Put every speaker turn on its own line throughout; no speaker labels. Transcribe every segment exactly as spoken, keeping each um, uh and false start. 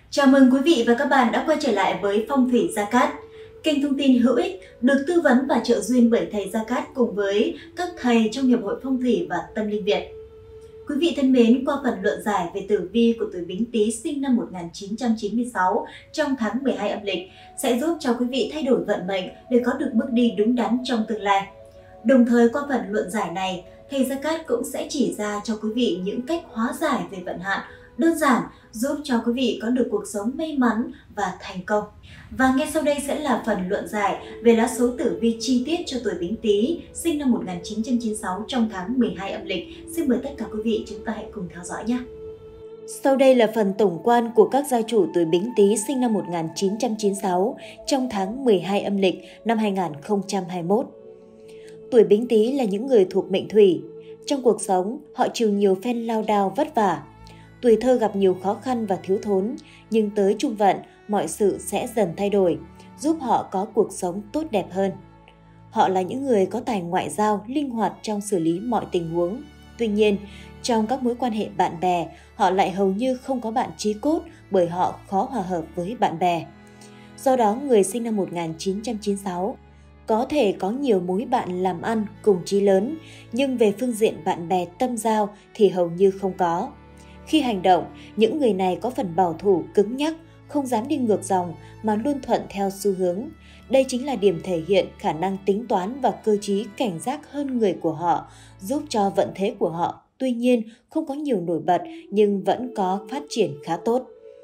Chào mừng quý vị và các bạn đã quay trở lại với Phong thủy Gia Cát, kênh thông tin hữu ích được tư vấn và trợ duyên bởi thầy Gia Cát cùng với các thầy trong Hiệp hội Phong thủy và Tâm linh Việt. Quý vị thân mến, qua phần luận giải về tử vi của tuổi Bính Tý sinh năm một nghìn chín trăm chín mươi sáu trong tháng mười hai âm lịch sẽ giúp cho quý vị thay đổi vận mệnh để có được bước đi đúng đắn trong tương lai. Đồng thời qua phần luận giải này, thầy Gia Cát cũng sẽ chỉ ra cho quý vị những cách hóa giải về vận hạn đơn giản giúp cho quý vị có được cuộc sống may mắn và thành công. Và ngay sau đây sẽ là phần luận giải về lá số tử vi chi tiết cho tuổi Bính Tý sinh năm một nghìn chín trăm chín mươi sáu trong tháng mười hai âm lịch. Xin mời tất cả quý vị chúng ta hãy cùng theo dõi nhé. Sau đây là phần tổng quan của các gia chủ tuổi Bính Tý sinh năm một nghìn chín trăm chín mươi sáu trong tháng mười hai âm lịch năm hai nghìn không trăm hai mươi mốt. Tuổi Bính Tý là những người thuộc mệnh thủy. Trong cuộc sống, họ chịu nhiều phen lao đao vất vả. Tuổi thơ gặp nhiều khó khăn và thiếu thốn, nhưng tới trung vận, mọi sự sẽ dần thay đổi, giúp họ có cuộc sống tốt đẹp hơn. Họ là những người có tài ngoại giao, linh hoạt trong xử lý mọi tình huống. Tuy nhiên, trong các mối quan hệ bạn bè, họ lại hầu như không có bạn chí cốt bởi họ khó hòa hợp với bạn bè. Do đó, người sinh năm một nghìn chín trăm chín mươi sáu có thể có nhiều mối bạn làm ăn cùng chí lớn, nhưng về phương diện bạn bè tâm giao thì hầu như không có. Khi hành động, những người này có phần bảo thủ, cứng nhắc, không dám đi ngược dòng mà luôn thuận theo xu hướng. Đây chính là điểm thể hiện khả năng tính toán và cơ trí cảnh giác hơn người của họ, giúp cho vận thế của họ tuy nhiên không có nhiều nổi bật nhưng vẫn có phát triển khá tốt.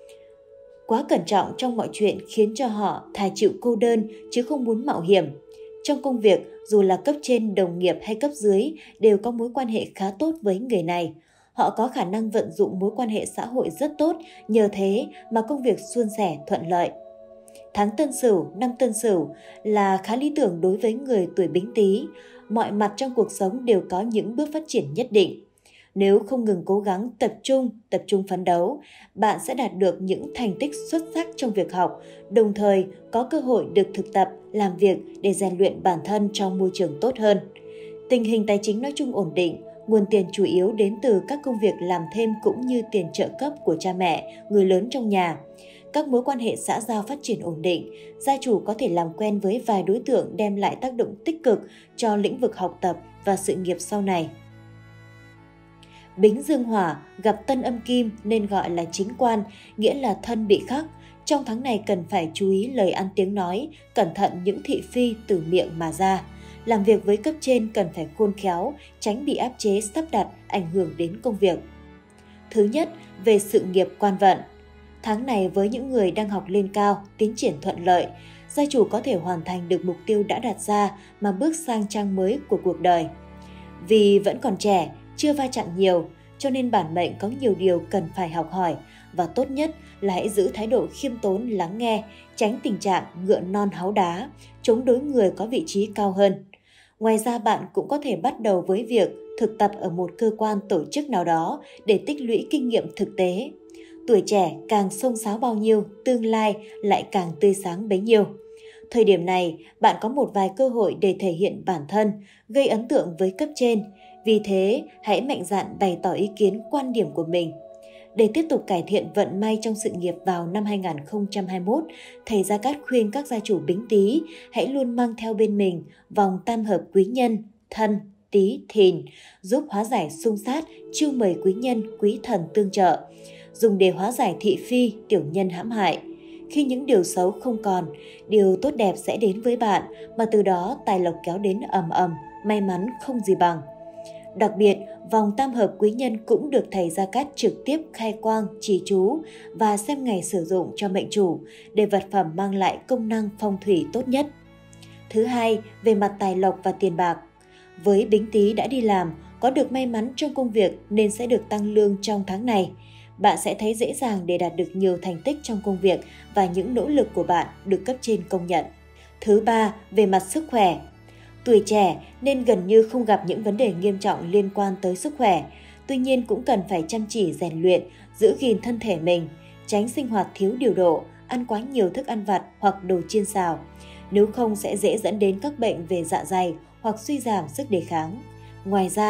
Quá cẩn trọng trong mọi chuyện khiến cho họ thà chịu cô đơn chứ không muốn mạo hiểm. Trong công việc, dù là cấp trên, đồng nghiệp hay cấp dưới đều có mối quan hệ khá tốt với người này. Họ có khả năng vận dụng mối quan hệ xã hội rất tốt, nhờ thế mà công việc suôn sẻ thuận lợi. Tháng Tân Sửu, năm Tân Sửu là khá lý tưởng đối với người tuổi Bính Tý. Mọi mặt trong cuộc sống đều có những bước phát triển nhất định. Nếu không ngừng cố gắng tập trung, tập trung phấn đấu, bạn sẽ đạt được những thành tích xuất sắc trong việc học, đồng thời có cơ hội được thực tập, làm việc để rèn luyện bản thân trong môi trường tốt hơn. Tình hình tài chính nói chung ổn định, nguồn tiền chủ yếu đến từ các công việc làm thêm cũng như tiền trợ cấp của cha mẹ, người lớn trong nhà. Các mối quan hệ xã giao phát triển ổn định, gia chủ có thể làm quen với vài đối tượng đem lại tác động tích cực cho lĩnh vực học tập và sự nghiệp sau này. Bính dương hỏa gặp tân âm kim nên gọi là chính quan, nghĩa là thân bị khắc. Trong tháng này cần phải chú ý lời ăn tiếng nói, cẩn thận những thị phi từ miệng mà ra. Làm việc với cấp trên cần phải khôn khéo, tránh bị áp chế sắp đặt, ảnh hưởng đến công việc. Thứ nhất, về sự nghiệp quan vận. Tháng này với những người đang học lên cao, tiến triển thuận lợi, gia chủ có thể hoàn thành được mục tiêu đã đặt ra mà bước sang trang mới của cuộc đời. Vì vẫn còn trẻ, chưa va chạm nhiều, cho nên bản mệnh có nhiều điều cần phải học hỏi và tốt nhất là hãy giữ thái độ khiêm tốn lắng nghe, tránh tình trạng ngựa non háu đá, chống đối người có vị trí cao hơn. Ngoài ra bạn cũng có thể bắt đầu với việc thực tập ở một cơ quan tổ chức nào đó để tích lũy kinh nghiệm thực tế. Tuổi trẻ càng xông xáo bao nhiêu, tương lai lại càng tươi sáng bấy nhiêu. Thời điểm này, bạn có một vài cơ hội để thể hiện bản thân, gây ấn tượng với cấp trên. Vì thế, hãy mạnh dạn bày tỏ ý kiến, quan điểm của mình. Để tiếp tục cải thiện vận may trong sự nghiệp vào năm hai nghìn không trăm hai mươi mốt, thầy Gia Cát khuyên các gia chủ Bính Tý hãy luôn mang theo bên mình vòng tam hợp quý nhân, thân, Tý, Thìn, giúp hóa giải xung sát, chiêu mời quý nhân, quý thần tương trợ, dùng để hóa giải thị phi, tiểu nhân hãm hại. Khi những điều xấu không còn, điều tốt đẹp sẽ đến với bạn, mà từ đó tài lộc kéo đến ầm ầm, may mắn không gì bằng. Đặc biệt, vòng tam hợp quý nhân cũng được thầy Gia Cát trực tiếp khai quang, trì chú và xem ngày sử dụng cho mệnh chủ để vật phẩm mang lại công năng phong thủy tốt nhất. Thứ hai, về mặt tài lộc và tiền bạc. Với Bính Tý đã đi làm, có được may mắn trong công việc nên sẽ được tăng lương trong tháng này. Bạn sẽ thấy dễ dàng để đạt được nhiều thành tích trong công việc và những nỗ lực của bạn được cấp trên công nhận. Thứ ba, về mặt sức khỏe. Tuổi trẻ nên gần như không gặp những vấn đề nghiêm trọng liên quan tới sức khỏe. Tuy nhiên cũng cần phải chăm chỉ rèn luyện, giữ gìn thân thể mình, tránh sinh hoạt thiếu điều độ, ăn quá nhiều thức ăn vặt hoặc đồ chiên xào. Nếu không sẽ dễ dẫn đến các bệnh về dạ dày hoặc suy giảm sức đề kháng. Ngoài ra,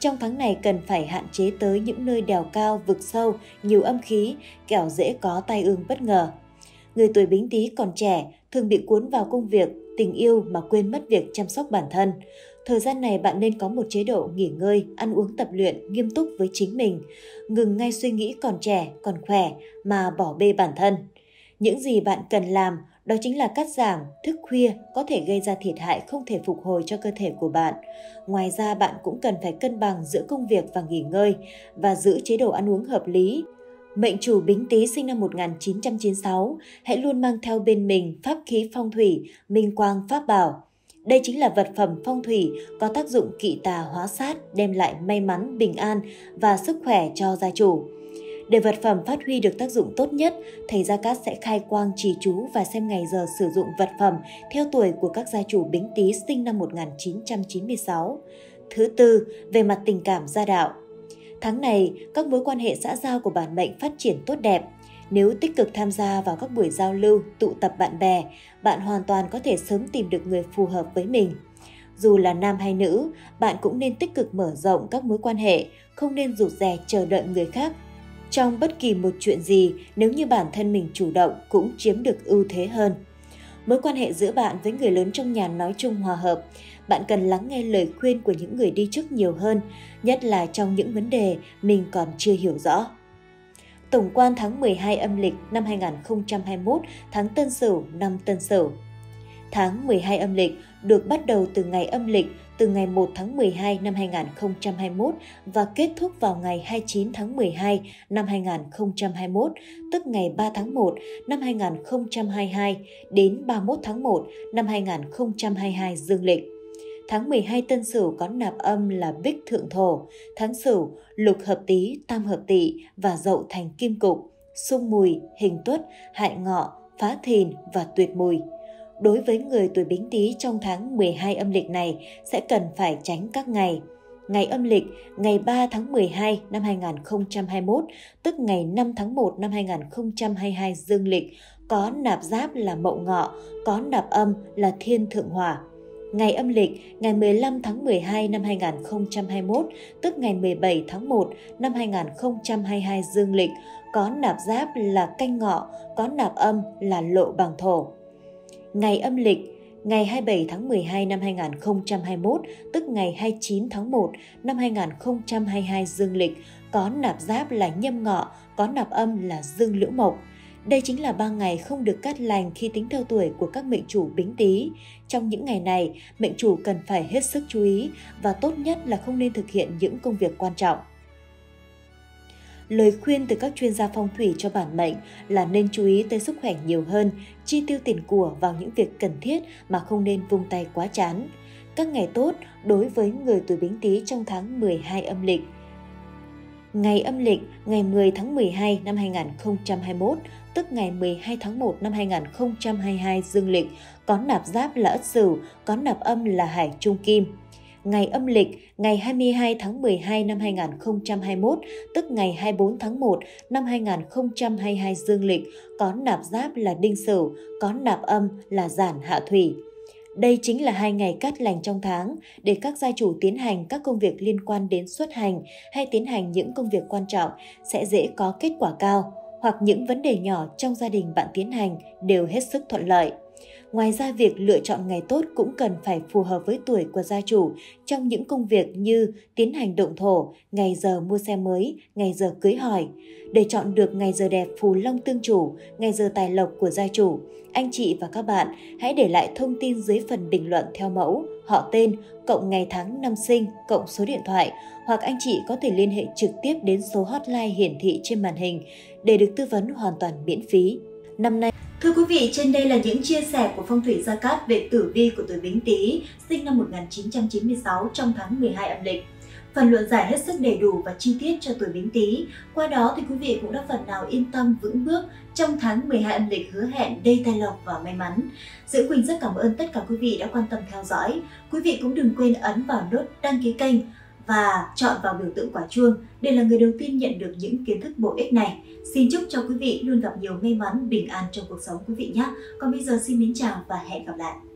Trong tháng này cần phải hạn chế tới những nơi đèo cao, vực sâu, nhiều âm khí, kẻo dễ có tai ương bất ngờ. Người tuổi Bính Tý còn trẻ, thường bị cuốn vào công việc, tình yêu mà quên mất việc chăm sóc bản thân. Thời gian này bạn nên có một chế độ nghỉ ngơi, ăn uống tập luyện nghiêm túc với chính mình, ngừng ngay suy nghĩ còn trẻ, còn khỏe mà bỏ bê bản thân. Những gì bạn cần làm đó chính là cắt giảm, thức khuya có thể gây ra thiệt hại không thể phục hồi cho cơ thể của bạn. Ngoài ra bạn cũng cần phải cân bằng giữa công việc và nghỉ ngơi và giữ chế độ ăn uống hợp lý. Mệnh chủ Bính Tý sinh năm một nghìn chín trăm chín mươi sáu, hãy luôn mang theo bên mình pháp khí phong thủy, minh quang pháp bảo. Đây chính là vật phẩm phong thủy có tác dụng kỵ tà hóa sát, đem lại may mắn, bình an và sức khỏe cho gia chủ. Để vật phẩm phát huy được tác dụng tốt nhất, thầy Gia Cát sẽ khai quang trì chú và xem ngày giờ sử dụng vật phẩm theo tuổi của các gia chủ Bính Tý sinh năm một nghìn chín trăm chín mươi sáu. Thứ tư, về mặt tình cảm gia đạo. Tháng này, các mối quan hệ xã giao của bản mệnh phát triển tốt đẹp. Nếu tích cực tham gia vào các buổi giao lưu, tụ tập bạn bè, bạn hoàn toàn có thể sớm tìm được người phù hợp với mình. Dù là nam hay nữ, bạn cũng nên tích cực mở rộng các mối quan hệ, không nên rụt rè chờ đợi người khác. Trong bất kỳ một chuyện gì, nếu như bản thân mình chủ động cũng chiếm được ưu thế hơn. Mối quan hệ giữa bạn với người lớn trong nhà nói chung hòa hợp. Bạn cần lắng nghe lời khuyên của những người đi trước nhiều hơn, nhất là trong những vấn đề mình còn chưa hiểu rõ. Tổng quan tháng mười hai âm lịch năm hai nghìn không trăm hai mươi mốt, tháng Tân Sửu năm Tân Sửu. Tháng mười hai âm lịch được bắt đầu từ ngày âm lịch từ ngày một tháng mười hai năm hai nghìn không trăm hai mươi mốt và kết thúc vào ngày hai mươi chín tháng mười hai năm hai nghìn không trăm hai mươi mốt, tức ngày ba tháng một năm hai nghìn không trăm hai mươi hai đến ba mươi mốt tháng một năm hai nghìn không trăm hai mươi hai dương lịch. Tháng mười hai Tân Sửu có nạp âm là Bích Thượng Thổ, tháng Sửu lục hợp Tý, tam hợp Tỵ và Dậu thành kim cục, xung Mùi, hình Tuất, hại Ngọ, phá Thìn và tuyệt Mùi. Đối với người tuổi Bính Tý trong tháng mười hai âm lịch này sẽ cần phải tránh các ngày. Ngày âm lịch ngày ba tháng mười hai năm hai nghìn không trăm hai mươi mốt, tức ngày năm tháng một năm hai nghìn không trăm hai mươi hai dương lịch, có nạp giáp là Mậu Ngọ, có nạp âm là Thiên Thượng Hỏa. Ngày âm lịch ngày mười lăm tháng mười hai năm hai nghìn không trăm hai mươi mốt, tức ngày mười bảy tháng một năm hai nghìn không trăm hai mươi hai dương lịch, có nạp giáp là Canh Ngọ, có nạp âm là Lộ Bằng Thổ. Ngày âm lịch ngày hai mươi bảy tháng mười hai năm hai nghìn không trăm hai mươi mốt, tức ngày hai mươi chín tháng một năm hai nghìn không trăm hai mươi hai dương lịch, có nạp giáp là Nhâm Ngọ, có nạp âm là Dương Lưỡi Mộc. Đây chính là ba ngày không được cát lành khi tính theo tuổi của các mệnh chủ Bính Tý. Trong những ngày này, mệnh chủ cần phải hết sức chú ý và tốt nhất là không nên thực hiện những công việc quan trọng. Lời khuyên từ các chuyên gia phong thủy cho bản mệnh là nên chú ý tới sức khỏe nhiều hơn, chi tiêu tiền của vào những việc cần thiết mà không nên vung tay quá chán. Các ngày tốt đối với người tuổi Bính Tý trong tháng mười hai âm lịch. Ngày âm lịch ngày mười tháng mười hai năm hai nghìn không trăm hai mươi mốt, tức ngày mười hai tháng một năm hai nghìn không trăm hai mươi hai dương lịch, có nạp giáp là Ất Sửu, có nạp âm là Hải Trung Kim. Ngày âm lịch ngày hai mươi hai tháng mười hai năm hai nghìn không trăm hai mươi mốt, tức ngày hai mươi bốn tháng một năm hai nghìn không trăm hai mươi hai dương lịch, có nạp giáp là Đinh Sửu, có nạp âm là Giản Hạ Thủy. Đây chính là hai ngày cát lành trong tháng để các gia chủ tiến hành các công việc liên quan đến xuất hành hay tiến hành những công việc quan trọng sẽ dễ có kết quả cao, hoặc những vấn đề nhỏ trong gia đình bạn tiến hành đều hết sức thuận lợi. Ngoài ra, việc lựa chọn ngày tốt cũng cần phải phù hợp với tuổi của gia chủ trong những công việc như tiến hành động thổ, ngày giờ mua xe mới, ngày giờ cưới hỏi. Để chọn được ngày giờ đẹp phù long tương chủ, ngày giờ tài lộc của gia chủ, anh chị và các bạn hãy để lại thông tin dưới phần bình luận theo mẫu, họ tên, cộng ngày tháng năm sinh, cộng số điện thoại, hoặc anh chị có thể liên hệ trực tiếp đến số hotline hiển thị trên màn hình để được tư vấn hoàn toàn miễn phí. Năm nay, thưa quý vị, trên đây là những chia sẻ của Phong thủy Gia Cát về tử vi của tuổi Bính Tý sinh năm một nghìn chín trăm chín mươi sáu trong tháng mười hai âm lịch. Phần luận giải hết sức đầy đủ và chi tiết cho tuổi Bính Tý. Qua đó thì quý vị cũng đã phần nào yên tâm vững bước trong tháng mười hai âm lịch hứa hẹn đầy tài lộc và may mắn. Diễm Quỳnh rất cảm ơn tất cả quý vị đã quan tâm theo dõi. Quý vị cũng đừng quên ấn vào nút đăng ký kênh và chọn vào biểu tượng quả chuông để là người đầu tiên nhận được những kiến thức bổ ích này. Xin chúc cho quý vị luôn gặp nhiều may mắn, bình an trong cuộc sống quý vị nhé. Còn bây giờ xin mến chào và hẹn gặp lại.